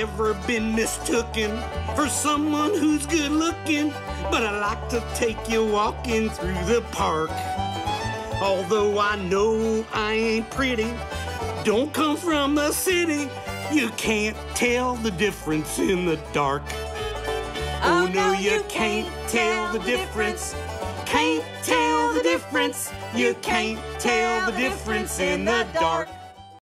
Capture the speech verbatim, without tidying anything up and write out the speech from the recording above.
ever been mistooken for someone who's good looking, but I like to take you walking through the park. Although I know I ain't pretty, don't come from the city, you can't tell the difference in the dark. Oh, no, you can't tell the difference. Can't tell the difference. You can't tell the difference in the dark.